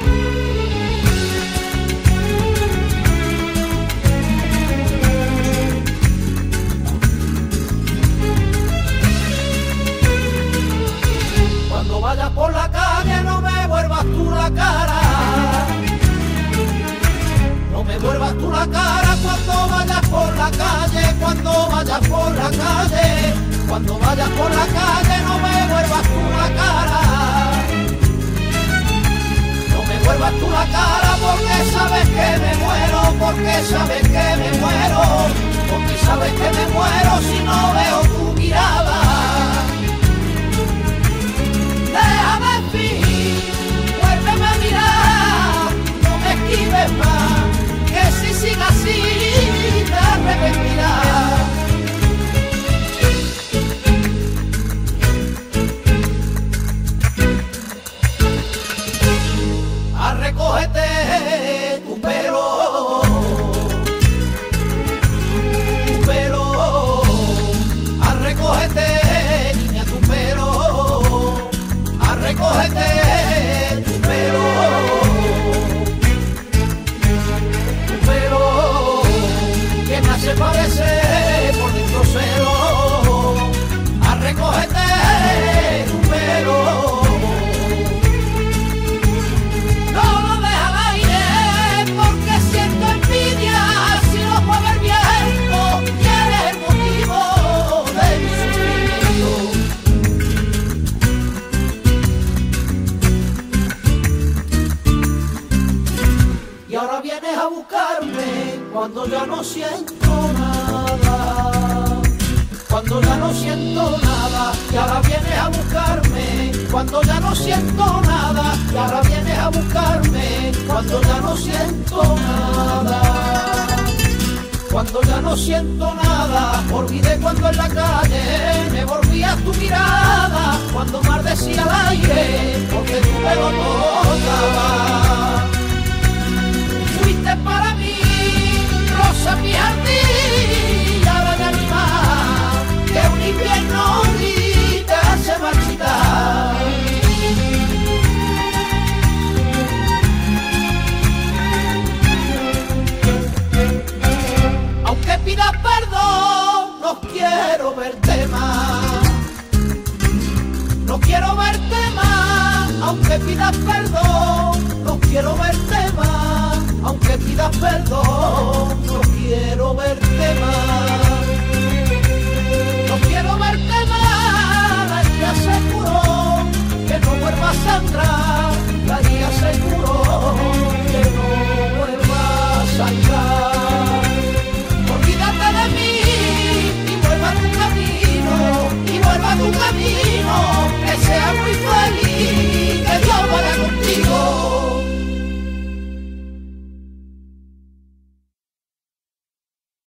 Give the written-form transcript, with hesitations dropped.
Cuando vayas por la calle no me vuelvas tú la cara. No me vuelvas tú la cara cuando vayas por la calle, cuando vayas por la calle. Cuando vayas por la calle no me vuelvas tú la cara. No me vuelvas tú la cara porque sabes que me muero, porque sabes que me muero, porque sabes que me muero si no veo tu mirada. Déjame fingir, vuélveme a mirar, no me esquives más, que si sigue así te arrepentirás. Recógete tu pelo, recógete, niña, tu pelo, recógete tu pelo, que me hace parecer por dentro cero, recógete tu pelo. A buscarme cuando ya no siento nada, cuando ya no siento nada, y ahora vienes a buscarme cuando ya no siento nada, y ahora vienes a buscarme cuando ya no siento nada, cuando ya no siento nada. Olvidé cuando en la calle me volvías tu mirada, cuando maldecía al aire porque tu pelo tocaba. Fuiste para mí, rosa mi jardín, ahora de animal, que un invierno ni te hace marchitar. Aunque pidas perdón, no quiero verte más, no quiero verte más, aunque pidas perdón, no quiero verte más. Aunque pidas perdón, no quiero verte más, no quiero verte más, y te aseguro que no vuelvas a sangrar,